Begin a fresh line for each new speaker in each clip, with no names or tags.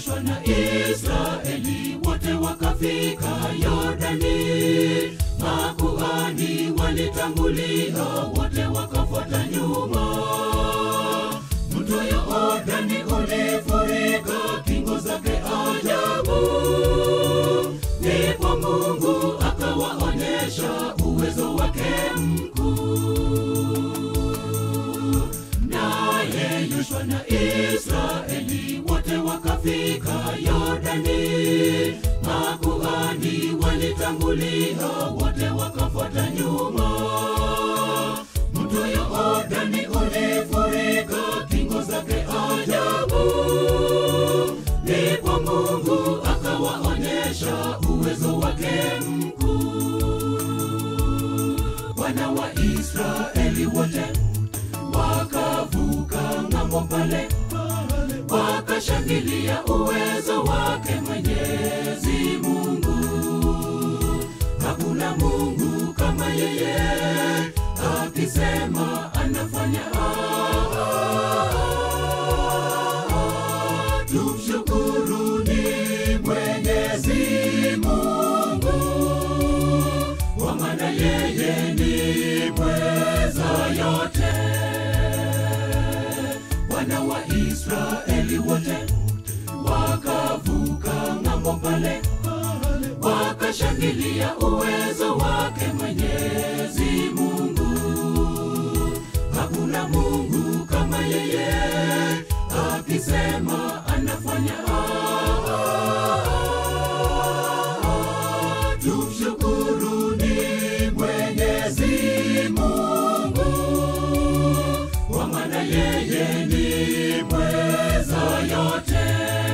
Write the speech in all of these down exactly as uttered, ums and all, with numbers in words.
Yoshua na Israeli wote wakafika Yordani. Makuhani walitangulia, wote wakafuata nyuma. Mto Yordani ulifurika kingo zake ajabu. Ndipo Mungu akawaonyesha uwezo wake mkuu. Naye Yoshua na Israeli wote wakafika Yordani. Makuhani walitangulia, wote wakafuata nyuma. Mto Yordani ulifurika kingo zake ajabu. Ndipo Mungu akawaonyesha uwezo wake mkuu. Wana wa Israeli wote wakavuka ng'ambo pale, wakashangilia uwezo wake Mwenyezi Mungu. Hakuna Mungu kama yeye, akisema anafanya. Tumshukuruni Mwenyezi Mungu, kwa maana yeye ni mweza yote. Wana wa Israeli wote wakavuka ng'ambo pale, wakashangilia uwezo wake Mwenyezi Mungu. Hakuna Mungu kama yeye, akisema anafanya. Tumshukuruni Mwenyezi Mungu, kwa maana yeye ni mweza yote.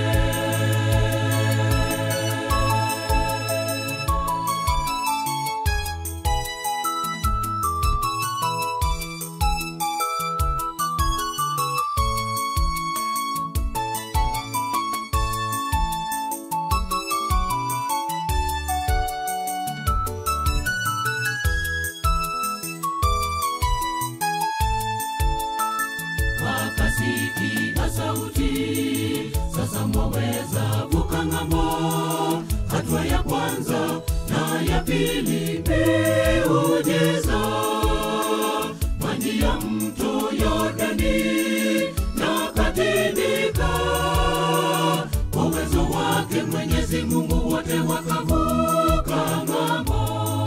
Wakasikia sauti, sasa mwaweza vuka ng'ambo. Hatua ya kwanza na ya pili miujiza. Maji ya mto Yordani na katindika. Kwa uwezo wake Mwenyezi Mungu wote wakavuka ng'ambo.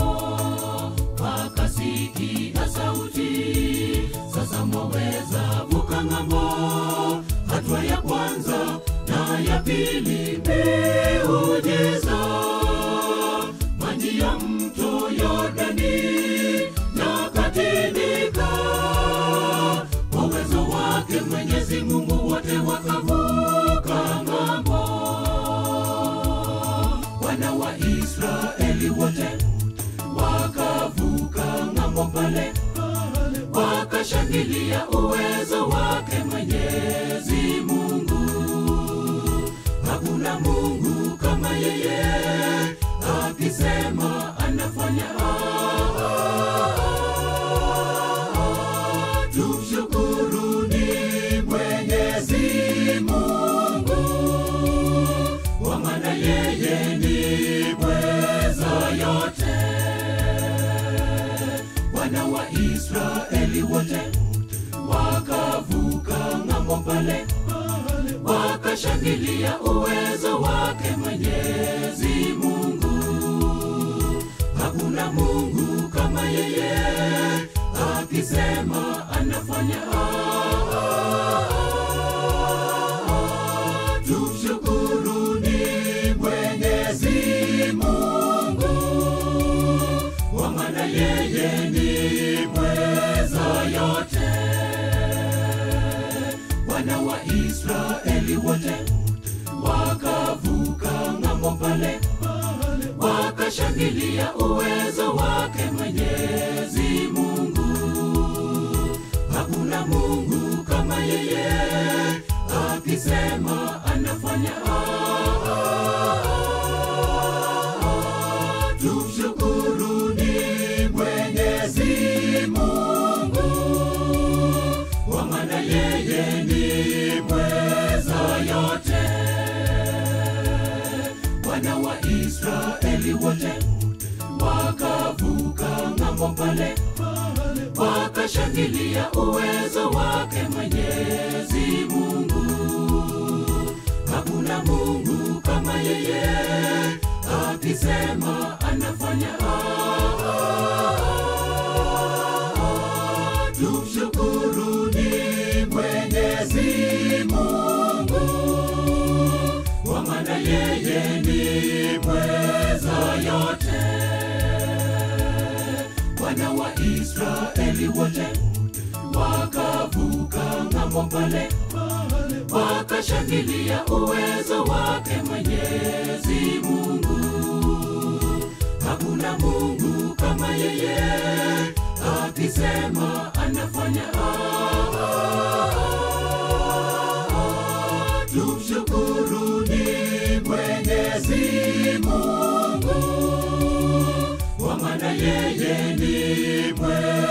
Wakasikia sauti, sasa mwaweza vuka ng'ambo. Hatua ya kwanza na ya pili miujiza. Maji ya mto Yordani na katindika. Kwa uwezo wake Mwenyezi Mungu wote wakavuka ng'ambo. Wana wa Israeli wote wakavuka ng'ambo pale, wakashangilia uwezo wake Mwenyezi Mungu. Hakuna Mungu kama yeye, akisema anafanya. Tumshukuruni Mwenyezi Mungu, kwa maana yeye ni mweza yote. Wana wa Israeli wote wakavuka ng'ambo pale, wakashangilia uwezo wake Mwenyezi Mungu. Hakuna Mungu kama yeye, akisema anafanya. Tumshukuruni Mwenyezi Mungu, kwa maana yeye ni mweza yote. Wana wa Israeli wote wakavuka ng'ambo pale, wakashangilia uwezo wake Mwenyezi Mungu. Hakuna Mungu kama yeye, akisema anafanya. Tumshukuruni Mwenyezi Mungu, kwa maana yeye ni mweza yote. wana wa Israeli wote wakavuka ng'ambo pale, wakashangilia uwezo wake Mwenyezi Mungu. Hakuna Mungu kama yeye, akisema anafanya. Tumshukuruni Mwenyezi Mungu, kwa maana yeye ni mweza yote. Wana wa Israeli wote wakavuka ng'ambo pale, wakashangilia uwezo wake Mwenyezi Mungu. Hakuna Mungu kama yeye, akisema anafanya. Tumshukuruni Mwenyezi Mungu, kwa maana yeye ni mwema.